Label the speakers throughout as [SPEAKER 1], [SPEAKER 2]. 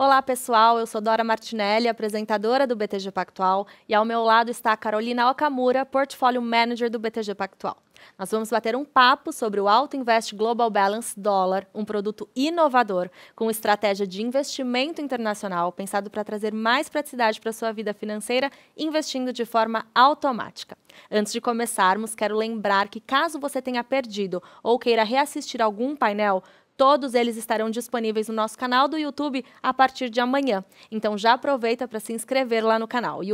[SPEAKER 1] Olá, pessoal. Eu sou Dora Martinelli, apresentadora do BTG Pactual, e ao meu lado está a Carolina Okamura, Portfólio Manager do BTG Pactual. Nós vamos bater um papo sobre o Auto Invest Global Balance Dollar, um produto inovador com estratégia de investimento internacional pensado para trazer mais praticidade para a sua vida financeira, investindo de forma automática. Antes de começarmos, quero lembrar que caso você tenha perdido ou queira reassistir algum painel, todos eles estarão disponíveis no nosso canal do YouTube a partir de amanhã. Então já aproveita para se inscrever lá no canal,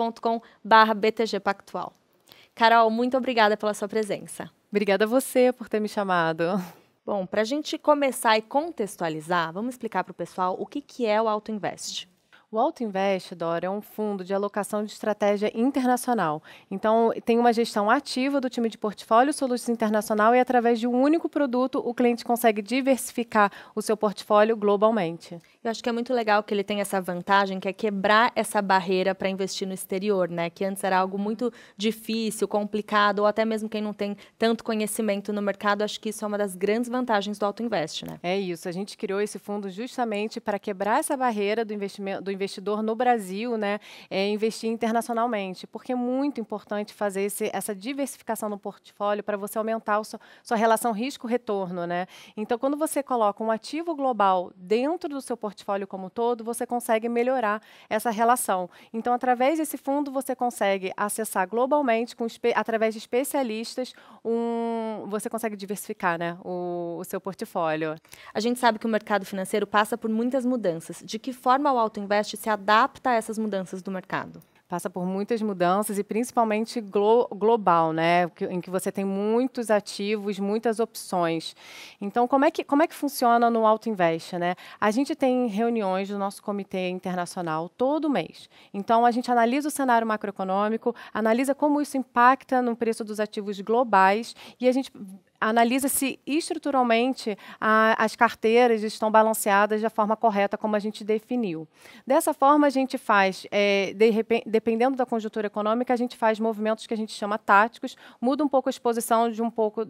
[SPEAKER 1] youtube.com/btgpactual. Carol, muito obrigada pela sua presença.
[SPEAKER 2] Obrigada a você por ter me chamado.
[SPEAKER 1] Bom, para a gente começar e contextualizar, vamos explicar para o pessoal o que é o Auto Invest.
[SPEAKER 2] O Auto Invest, Dora, é um fundo de alocação de estratégia internacional. Então, tem uma gestão ativa do time de portfólio Solutions Internacional e, através de um único produto, o cliente consegue diversificar o seu portfólio globalmente.
[SPEAKER 1] Eu acho que é muito legal que ele tem essa vantagem, que é quebrar essa barreira para investir no exterior, né? Que antes era algo muito difícil, complicado, ou até mesmo quem não tem tanto conhecimento no mercado, acho que isso é uma das grandes vantagens do Auto Invest, né?
[SPEAKER 2] É isso, a gente criou esse fundo justamente para quebrar essa barreira do investidor no Brasil, né, investir internacionalmente, porque é muito importante fazer essa diversificação no portfólio para você aumentar sua relação risco-retorno, né? Então, quando você coloca um ativo global dentro do seu portfólio como um todo, você consegue melhorar essa relação. Então, através desse fundo, você consegue acessar globalmente, através de especialistas, você consegue diversificar, né, o seu portfólio.
[SPEAKER 1] A gente sabe que o mercado financeiro passa por muitas mudanças. De que forma o Auto Invest se adapta a essas mudanças do mercado?
[SPEAKER 2] Passa por muitas mudanças e principalmente global, né? Em que você tem muitos ativos, muitas opções. Então, como é que funciona no Auto Invest, né? A gente tem reuniões do nosso comitê internacional todo mês. Então, a gente analisa o cenário macroeconômico, analisa como isso impacta no preço dos ativos globais e a gente analisa se estruturalmente as carteiras estão balanceadas da forma correta, como a gente definiu. Dessa forma, a gente faz, dependendo da conjuntura econômica, a gente faz movimentos que a gente chama táticos, muda um pouco a exposição de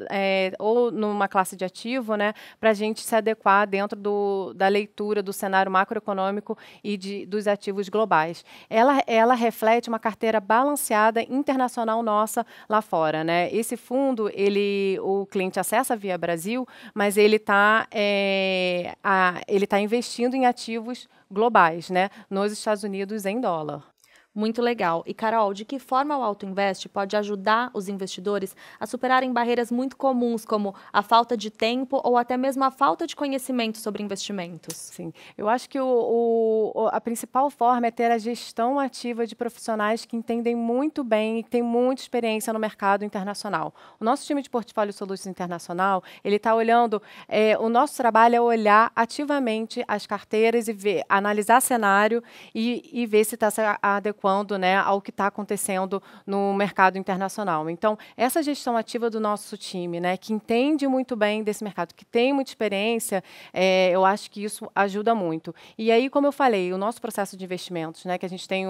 [SPEAKER 2] ou numa classe de ativo, né, para a gente se adequar dentro da leitura do cenário macroeconômico e dos ativos globais. Ela reflete uma carteira balanceada internacional nossa lá fora, né? Esse fundo, o cliente acessa via Brasil, mas ele está investindo em ativos globais, né, nos Estados Unidos em dólar.
[SPEAKER 1] Muito legal. E, Carol, de que forma o Auto Invest pode ajudar os investidores a superarem barreiras muito comuns, como a falta de tempo ou até mesmo a falta de conhecimento sobre investimentos?
[SPEAKER 2] Sim, eu acho que a principal forma é ter a gestão ativa de profissionais que entendem muito bem e que têm muita experiência no mercado internacional. O nosso time de portfólio Solutions Internacional, ele está olhando, o nosso trabalho é olhar ativamente as carteiras e analisar cenário e ver se está se adequando, né, ao que está acontecendo no mercado internacional. Então, essa gestão ativa do nosso time, né, que entende muito bem desse mercado, que tem muita experiência, eu acho que isso ajuda muito. E aí, como eu falei, o nosso processo de investimentos, né, que a gente tem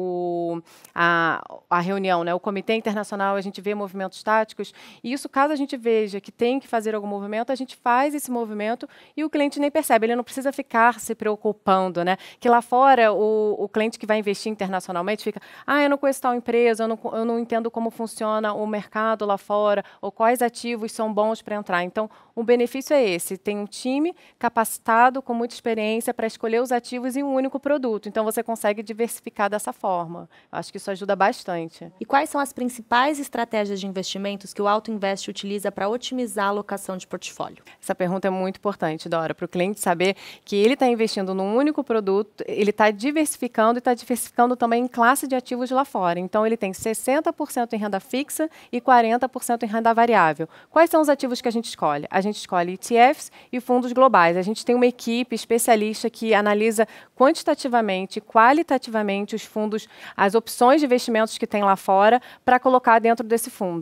[SPEAKER 2] a reunião, né, o Comitê Internacional, a gente vê movimentos táticos, e isso, caso a gente veja que tem que fazer algum movimento, a gente faz esse movimento e o cliente nem percebe, ele não precisa ficar se preocupando, né, que lá fora o cliente que vai investir internacionalmente fica, eu não conheço tal empresa, eu não entendo como funciona o mercado lá fora, ou quais ativos são bons para entrar. Então, o benefício é esse, tem um time capacitado, com muita experiência, para escolher os ativos em um único produto. Então, você consegue diversificar dessa forma. Eu acho que isso ajuda bastante.
[SPEAKER 1] E quais são as principais estratégias de investimentos que o Auto Invest utiliza para otimizar a alocação de portfólio?
[SPEAKER 2] Essa pergunta é muito importante, Dora, para o cliente saber que ele está investindo num único produto, ele está diversificando e está diversificando também em classe de ativos lá fora. Então, ele tem 60% em renda fixa e 40% em renda variável. Quais são os ativos que a gente escolhe? A gente escolhe ETFs e fundos globais. A gente tem uma equipe especialista que analisa quantitativamente e qualitativamente os fundos, as opções de investimentos que tem lá fora para colocar dentro desse fundo.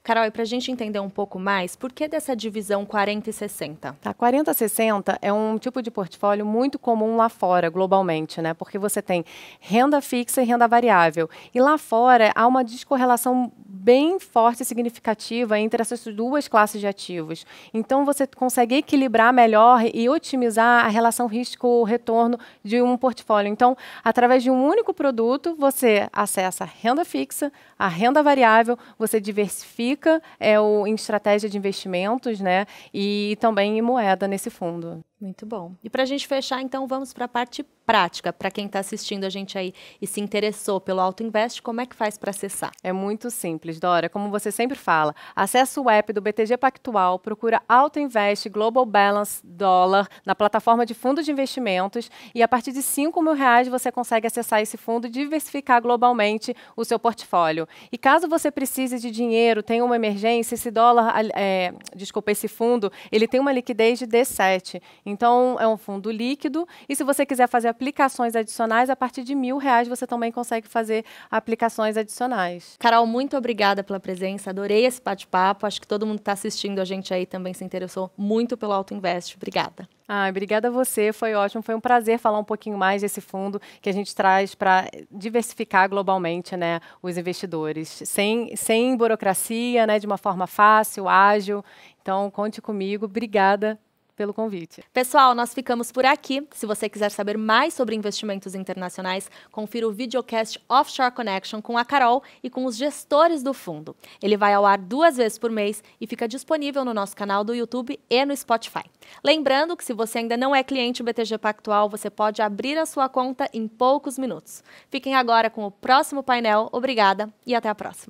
[SPEAKER 1] Carol, e para a gente entender um pouco mais, por que dessa divisão 40 e 60?
[SPEAKER 2] Tá, 40-60 é um tipo de portfólio muito comum lá fora, globalmente, né? Porque você tem renda fixa e renda variável. E lá fora há uma descorrelação bem forte e significativa entre essas duas classes de ativos. Então, você consegue equilibrar melhor e otimizar a relação risco-retorno de um portfólio. Então, através de um único produto, você acessa a renda fixa, a renda variável, você diversifica em estratégia de investimentos, né? E também em moeda nesse fundo.
[SPEAKER 1] Muito bom. E para a gente fechar, então, vamos para a parte prática. Para quem está assistindo a gente aí e se interessou pelo Auto Invest, como é que faz para acessar?
[SPEAKER 2] É muito simples, Dora. Como você sempre fala, acessa o app do BTG Pactual, procura Auto Invest Global Balance Dollar na plataforma de fundos de investimentos e a partir de R$5.000 você consegue acessar esse fundo e diversificar globalmente o seu portfólio. E caso você precise de dinheiro, tenha uma emergência, esse fundo, ele tem uma liquidez de D7. Então, é um fundo líquido e se você quiser fazer aplicações adicionais, a partir de R$1.000 você também consegue fazer aplicações adicionais.
[SPEAKER 1] Carol, muito obrigada pela presença, adorei esse bate-papo, acho que todo mundo que está assistindo a gente aí também se interessou muito pelo Auto Invest, obrigada.
[SPEAKER 2] Obrigada a você, foi ótimo, foi um prazer falar um pouquinho mais desse fundo que a gente traz para diversificar globalmente, né, os investidores, sem burocracia, né, de uma forma fácil, ágil. Então, conte comigo, obrigada pelo convite.
[SPEAKER 1] Pessoal, nós ficamos por aqui. Se você quiser saber mais sobre investimentos internacionais, confira o videocast Offshore Connection com a Carol e com os gestores do fundo. Ele vai ao ar 2 vezes por mês e fica disponível no nosso canal do YouTube e no Spotify. Lembrando que se você ainda não é cliente BTG Pactual, você pode abrir a sua conta em poucos minutos. Fiquem agora com o próximo painel. Obrigada e até a próxima.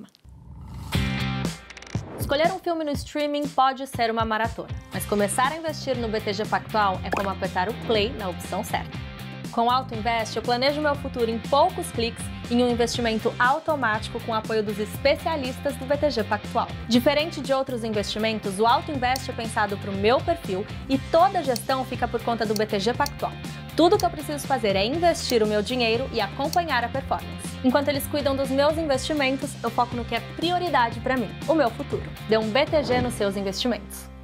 [SPEAKER 1] Escolher um filme no streaming pode ser uma maratona, mas começar a investir no BTG Pactual é como apertar o play na opção certa. Com o Auto Invest, eu planejo meu futuro em poucos cliques em um investimento automático com o apoio dos especialistas do BTG Pactual. Diferente de outros investimentos, o Auto Invest é pensado para o meu perfil e toda a gestão fica por conta do BTG Pactual. Tudo o que eu preciso fazer é investir o meu dinheiro e acompanhar a performance. Enquanto eles cuidam dos meus investimentos, eu foco no que é prioridade para mim, o meu futuro. Dê um BTG nos seus investimentos.